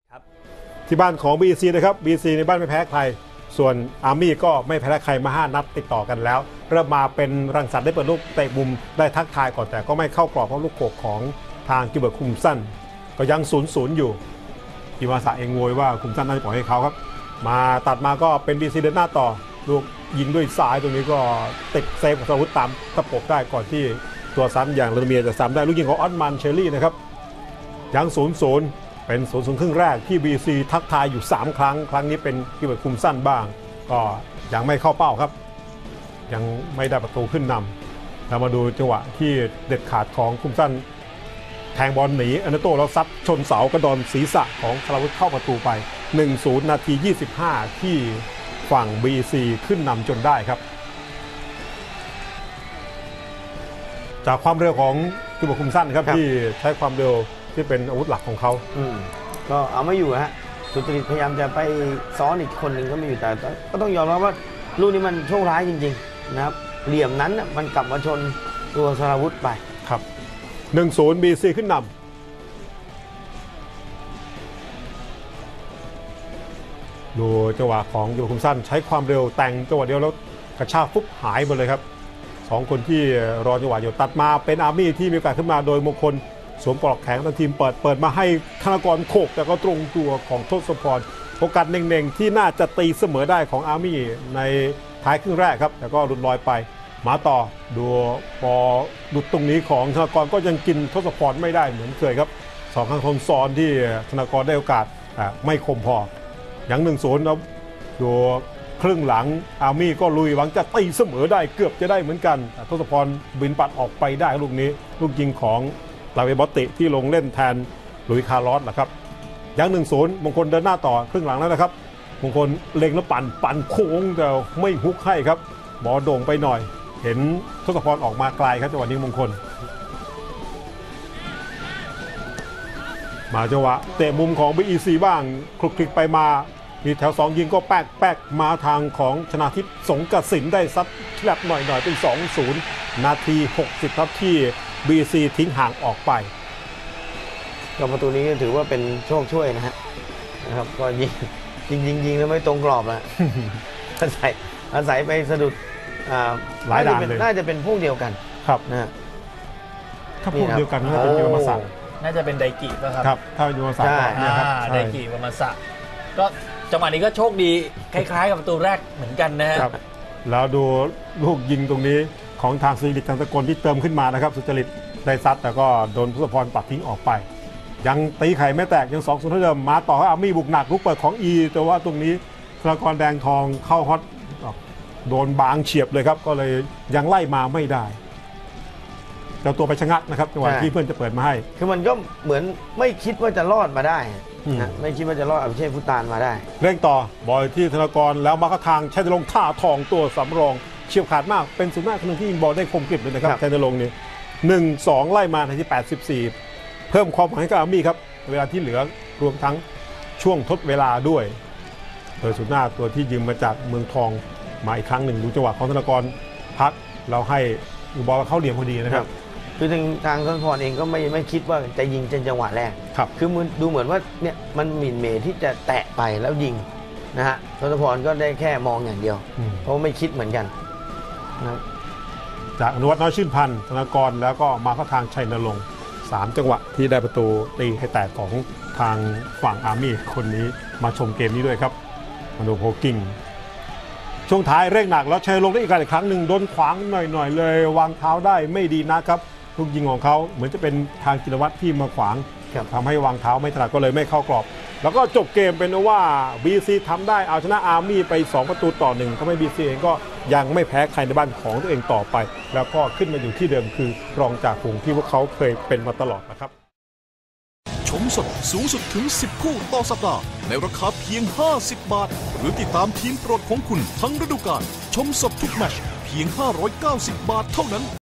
ที่บ้านของ BC นะครับ BC ในบ้านไม่แพ้ใครส่วนอาร์มี่ก็ไม่แพ้ใครมา5 นัดติดต่อกันแล้วเริ่มมาเป็นรังสรรค์ได้เปิดลูกเตะมุมได้ทักทายก่อนแต่ก็ไม่เข้ากรอบเพราะลูกโขกของทางกิลเบิร์ตคุมสั้นก็ยัง 0-0 อยู่อิวาสะเองโวยว่าคุมสั้นน่าจะปล่อยให้เขาครับมาตัดมาก็เป็น BC เดินหน้าต่อลูกยิงด้วยซ้ายตรงนี้ก็ติดเซฟของสราวุธตามตะปบได้ก่อนที่ตัวซ้ำอย่างเลเมียจะซ้ำได้ลูกยิงของออสมันเชอรี่นะครับยัง 0-0 เป็น 0-0 ครึ่งแรกที่ BC ทักทายอยู่3 ครั้งครั้งนี้เป็นกิลเบิร์ตคุมสั้นบ้างก็ยังไม่เข้าเป้าครับยังไม่ได้ประตูขึ้นนำเรามาดูจังหวะที่เด็ดขาดของคุมสั้นแทงบอลหนีอนาโต้แล้วซัดชนเสากระดอนศีรษะของสราวุธเข้าประตูไป 1-0 นาที 25 ที่ฝั่ง BC ขึ้นนำจนได้ครับจากความเร็วของกิลเบิร์ตคุมสั้นครับที่ใช้ความเร็วที่เป็นอาวุธหลักของเขาก็เอาไม่อยู่ฮะสุจริตพยายามจะไปซ้อนอีกคนหนึ่งก็ไม่อยู่แต่ก็ต้องยอมรับว่าลูกนี้มันโชคร้ายจริงๆนะครับเหลี่ยมนั้นมันกลับมาชนตัวสราวุธไปครับ 1-0 BC ขึ้นนำดูจังหวะของกิลเบิร์ตคุมสั้นใช้ความเร็วแต่งจังหวะเดียวแล้วกระชากฟุบหายหมดเลยครับ2 คนที่รอจังหวะอยู่ตัดมาเป็นอาร์มี่ที่มีโอกาสขึ้นมาโดยมงคลสวมปลอกแข็งทั้งทีมเปิดมาให้ธนากรโขกแต่ก็ตรงตัวของทศพรโอกาสเน่งๆที่น่าจะตีเสมอได้ของอาร์มี่ในท้ายครึ่งแรกครับแต่ก็หลุดลอยไปมาต่อดูพอหลุดตรงนี้ของธนากรก็ยังกินทศพรไม่ได้เหมือนเคยครับ2 ครั้งซ้อนที่ธนากรได้โอกาสไม่คมพออย่าง 1-0 แล้วดูครึ่งหลังอาร์มี่ก็ลุยหวังจะตีเสมอได้เกือบจะได้เหมือนกันทศพรบินปัดออกไปได้ลูกนี้ลูกยิงของลาเวบอตติที่ลงเล่นแทนหลุยส์คาร์ลอสนะครับยัง 1-0 มงคลเดินหน้าต่อครึ่งหลังแล้วนะครับมงคลเล็งแล้วปั่นโค้งแต่ไม่ฮุกให้ครับบอลโด่งไปหน่อยเห็นทศพรออกมาไกลครับจังหวะนี้มงคลมาจังหวะเตะมุมของ BEC บ้างคลุกคลิกไปมามีแถว2ยิงก็แป๊กมาทางของชนาทิพย์สงกสินได้ซัดแคลบหน่อยเป็น 2-0 นาที 60 ครับที่ BC ทิ้งห่างออกไปประตูนี้ถือว่าเป็นโชคช่วยนะครับก็ยิงแล้วไม่ตรงกรอบแล้วอาศัยไปสะดุดหลายด่านเลยน่าจะเป็นพวกเดียวกันครับนะถ้าพวกเดียวกันน่าจะเป็นยูมาสะน่าจะเป็นไดกิป่ะครับถ้ายูมาสะนะครับไดกิประมาณสะก็จังหวะนี้ก็โชคดีคล้ายๆกับประตูแรกเหมือนกันนะครับแล้วดูลูกยิงตรงนี้ของทางสุจริตทางตะกลที่เติมขึ้นมานะครับสุจริตได้ซัดแต่ก็โดนทศพรปัดทิ้งออกไปยังตีไข่ไม่แตกยัง 2-0 เท่าเดิมมาต่อให้อาร์มี่บุกหนักลูกเปิดของแต่ว่าตรงนี้ธนากรแดงทองเข้าฮอตโดนบางเฉียบเลยครับก็เลยยังไล่มาไม่ได้เจ้าตัวไปชะงักนะครับจังหวะที่เพื่อนจะเปิดมาให้คือมันก็เหมือนไม่คิดว่าจะรอดมาได้ไม่คิดว่าจะรอดอภิเชษฐ์พุตานมาได้เร่งต่อบอยที่ธนากรแล้วมาเข้าทางชัยนรงค์ท่าทองตัวสำรองเฉียบขาดมากเป็นศูนย์หน้าคนนึงที่ยิงบอลได้คมกริบเลยนะครับชัยนรงค์นี่ 1-2 ไล่มาในที่84เพิ่มความหวังให้กับอาร์มี่ครับเวลาที่เหลือรวมทั้งช่วงทดเวลาด้วยโดยศูนย์หน้าตัวที่ยืมมาจากเมืองทองมาอีกครั้งหนึ่งดูจังหวะของธนากรพักเราให้บอลเข้าเหลี่ยมพอดีนะครับคือทางทศพรเองก็ไม่คิดว่าจะยิงจังหวะแรกคือดูเหมือนว่าเนี่ยมันหมิ่นเมย์ที่จะแตะไปแล้วยิงนะฮะทศพรก็ได้แค่มองอย่างเดียวเพราะไม่คิดเหมือนกันนะจากอนุวัฒน์น้อยชื่นพันธ์ธนากรแล้วก็มาเข้าทางชัยนรงค์3 จังหวะที่ได้ประตูตีให้แตกของทางฝั่งอาร์มี่คนนี้มาชมเกมนี้ด้วยครับมาดูโพกิ้งช่วงท้ายเร่งหนักแล้วชัยลงได้อีกครั้งหนึ่งโดนขวางหน่อยเลยวางเท้าได้ไม่ดีนะครับลูกยิงของเขาเหมือนจะเป็นทางจิรวัตรที่มาขวางทำให้วางเท้าไม่ถนัดก็เลยไม่เข้ากรอบแล้วก็จบเกมเป็นว่า BC ทำได้เอาชนะอาร์มี่ไป2-1ทำให้ BC เองก็ยังไม่แพ้ใครในบ้านของตัวเองต่อไปแล้วก็ขึ้นมาอยู่ที่เดิมคือรองจากฝูงที่พวกเขาเคยเป็นมาตลอดนะครับชมสดสูงสุดถึง10 คู่ต่อสัปดาห์ในราคาเพียง50 บาทหรือติดตามทีมโปรดของคุณทั้งฤดูกาลชมสดทุกแมตช์เพียง590 บาทเท่านั้น